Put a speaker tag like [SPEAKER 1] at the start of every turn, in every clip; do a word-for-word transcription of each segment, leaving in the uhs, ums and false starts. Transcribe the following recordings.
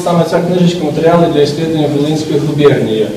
[SPEAKER 1] саме ця книжечка «Матеріали для исследования Волинської губернії».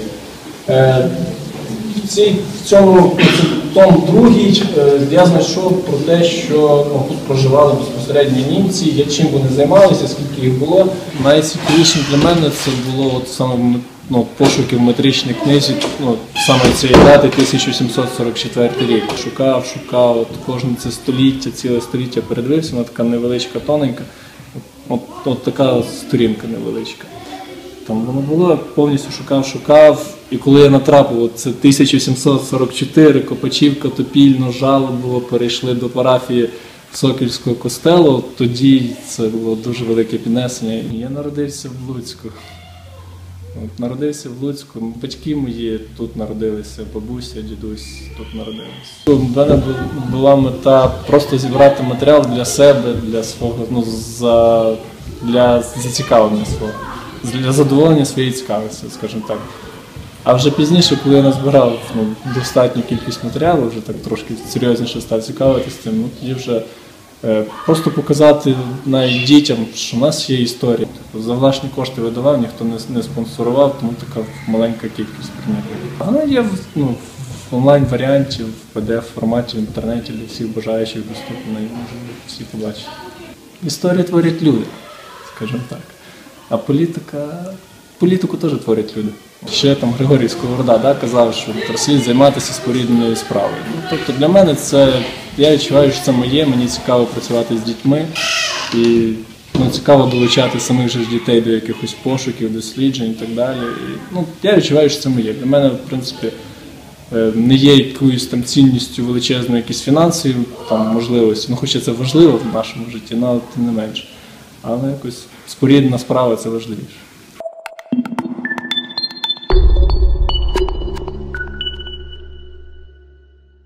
[SPEAKER 1] В, цій, в цьому том другий я знайшов про те, що ну, тут проживали безпосередньо німці, як чим вони займалися, скільки їх було. Найцікавішим для мене це було от саме ну, пошуки в метричній книзі, ну, саме цієї дати тисяча сімсот сорок четвертий рік. Шукав, шукав, от кожне це століття, ціле століття передивився, вона така невеличка, тоненька, от, от така сторінка невеличка. Там воно було, повністю шукав, шукав, і коли я натрапив, це тисяча сімсот сорок чотири, Копачівка, Топільно, Жалобово, перейшли до парафії Сокільського костелу, тоді це було дуже велике піднесення. Я народився в Луцьку. От, народився в Луцьку, батьки мої тут народилися, бабуся, дідусь тут народилися. У мене була мета просто зібрати матеріал для себе, для свого, ну, за, для зацікавлення свого, для задоволення своєї цікавості, скажімо так. А вже пізніше, коли я назбирав ну, достатню кількість матеріалу, вже так трошки серйозніше став цікавитися тим, ну, тоді вже е, просто показати навіть дітям, що в нас є історія. Тобто, за власні кошти видавав, ніхто не, не спонсорував, тому така маленька кількість предметів. Вона є в, ну, в онлайн-варіанті, в пі ді еф-форматі, в інтернеті, для всіх бажаючих доступно, і можуть всі побачити. Історію творять люди, скажімо так. А політика, політику теж творять люди. Ще там Григорій Сковорода да, казав, що слід займатися спорідненою справою. Ну, тобто для мене це, я відчуваю, що це моє, мені цікаво працювати з дітьми і ну, цікаво долучати самих же дітей до якихось пошуків, досліджень і так далі. І, ну, я відчуваю, що це моє. Для мене, в принципі, не є якоюсь там цінністю величезною, якісь фінансові там, можливості, ну, хоча це важливо в нашому житті, але тим не менше. Але якось споріднена справа – це важливіше.